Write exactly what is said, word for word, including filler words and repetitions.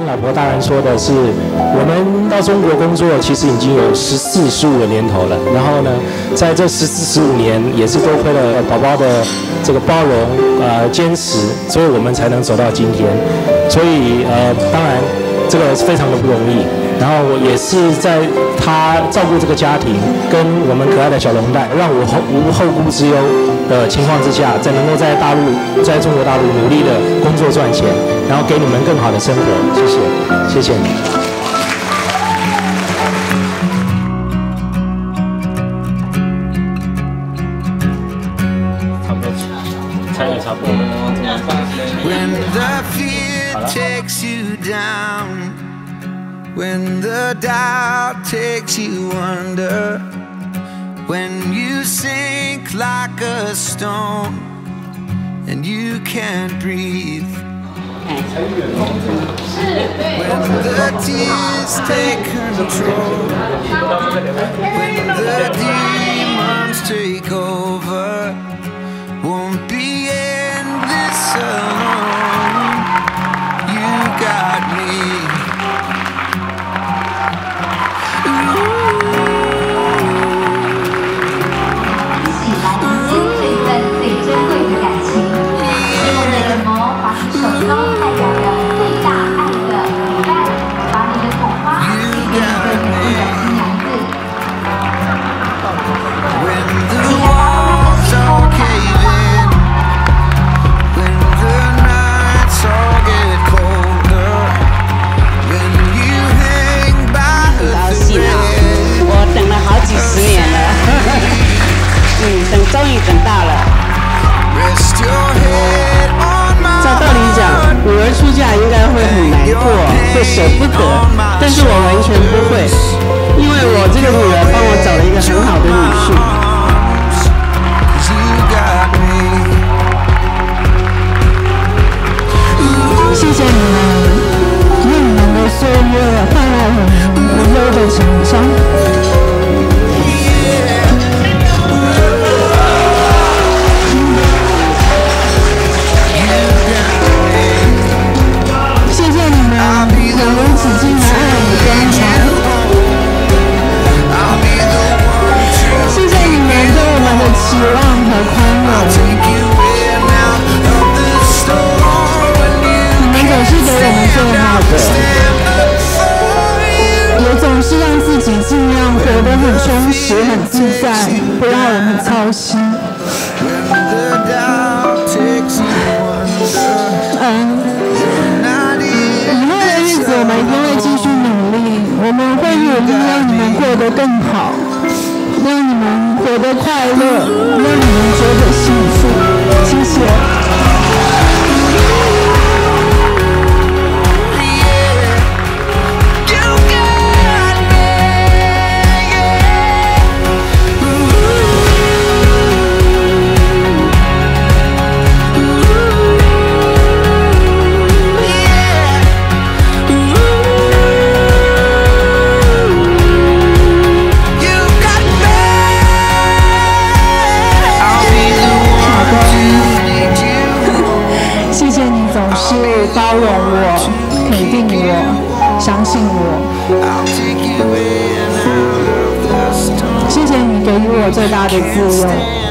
老婆大人说的是，我们到中国工作其实已经有十四、十五个年头了。然后呢，在这十四、十五年，也是多亏了宝宝的这个包容、呃坚持，所以我们才能走到今天。所以呃，当然这个是非常的不容易。然后我也是在他照顾这个家庭，跟我们可爱的小龙蛋，让我后无后顾之忧的情况之下，再能够在大陆，在中国大陆努力的工作赚钱，然后给你们更好的生活。谢谢，谢谢你。差不多，猜也差不多。 When the doubt takes you under, when you sink like a stone and you can't breathe, when the tears take control, when the demons take over, won't be in this alone. You got me. 会舍不得，但是我完全不会，因为我这个女儿帮我找了一个很好的女婿。谢谢你们，用你们的岁月换来我们无忧的成长。希望和宽容，你们总是给我们最好的，也总是让自己尽量活得很充实、很自在，不让我们操心。嗯，以后的日子我们一定会继续努力，我们会努力让你们过得更好。让你们活得快乐，让你们觉得幸福，谢谢。包容我，肯定我，相信我。谢谢你给予我最大的自由。